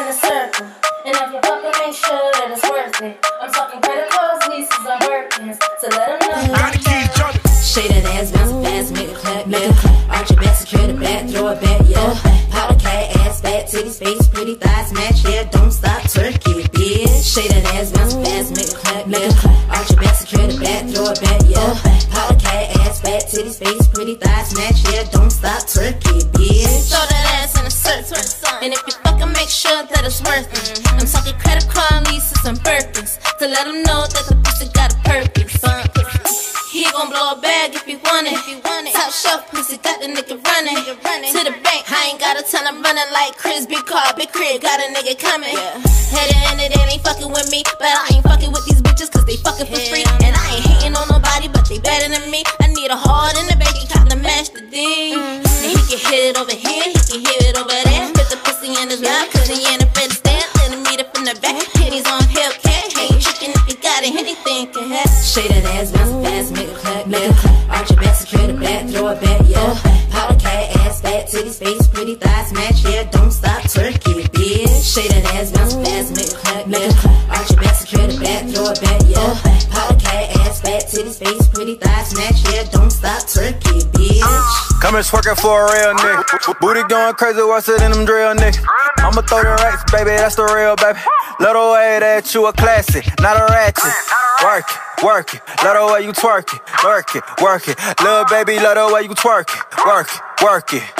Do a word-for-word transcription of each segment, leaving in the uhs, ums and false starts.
a circle. And if you fucking make sure that it's worth it, I'm talking credit cards, leases, I'm working. So let them know. Shake that ass, bounce it fast, make it clap, make it clap. Arch your back, secure the back, throw it back, yeah. Powder cat, ass fat, titties, face, pretty thighs, match, yeah. Don't stop, twerk it, bitch. Shake that ass, bounce it fast, make it clap, make it clap. Arch your back, secure the back, throw it back, yeah. Powder cat, ass fat, titties, face, pretty thighs, match, yeah. Don't stop, twerk it, bitch. Throw that ass in a circle, and if you fucking make sure that it's worth it, I'm talking credit card, leases, and Birkins, to let them know that the pussy got a purpose. He gon' blow a bag if he want it. Top shelf pussy got the nigga running to the bank. I ain't gotta tell him running like Chris. Big car, big crib, got a nigga coming. At the end of the day, they ain't fucking with me, but I ain't fucking with these bitches cause they fucking for free. And I ain't hating on nobody, but they better than me. I need a heart in the bank account to match the D. And he can hit it over here, he can hit it over there. Put the pussy in his mouth cause he ain't afraid to stand. Let him meet up in the back, pennies on Hellcat. Ain't tricking if you got it, anything can happen. Shake that ass, bounce it fast, make it clap, make it clap. Arch your back, secure the back, throw it back, yeah. Powder cat, ass fat, titties, face, pretty thighs, match, yeah. Don't stop, twerk it, bitch. Shake that ass, bounce it fast, make it clap, make it clap. Arch your back, secure the back, throw it back, yeah. Powder cat, ass fat, titties, face, pretty thighs, match, yeah. Don't stop, twerk it, bitch. Come here twerking for a real nigga. Booty going crazy, what's it in them drill niggas? I'ma throw the racks, baby, that's the real, baby. Little way that you a classic, not a ratchet. Work it, work it, love the way you twerk it. Work it, work it, little baby, love the way you twerk it. Work it, work it.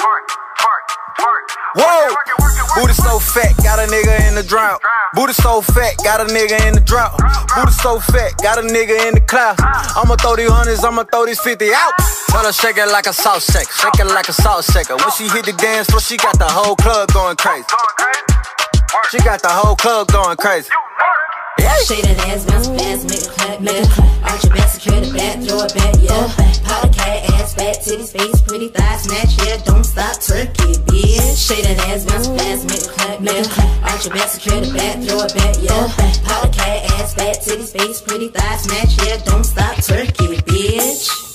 Whoa! Booty so fat, got a nigga in the drought. Booty so fat, got a nigga in the drought. Booty so fat, got a nigga in the cloud. I'ma throw these hundreds, I'ma throw these fifty out. Tell her shake it like a salt shaker, shake it like a salt shaker. When she hit the dance floor, she got the whole club going crazy. She got the whole club going crazy. Shake that ass, bounce it fast, make it clap, make it clap. Arch your back, secure the back, throw it back, yeah. Powder cat, ass fat, titties, face, pretty thighs, match, yeah. Don't stop, twerk it, bitch. Shake that ass, bounce it fast, make it clap, make it clap. Arch your back, secure the back, throw it back, yeah. Powder cat, ass fat, titties, face, pretty thighs, match, yeah. Don't stop, twerk it, bitch.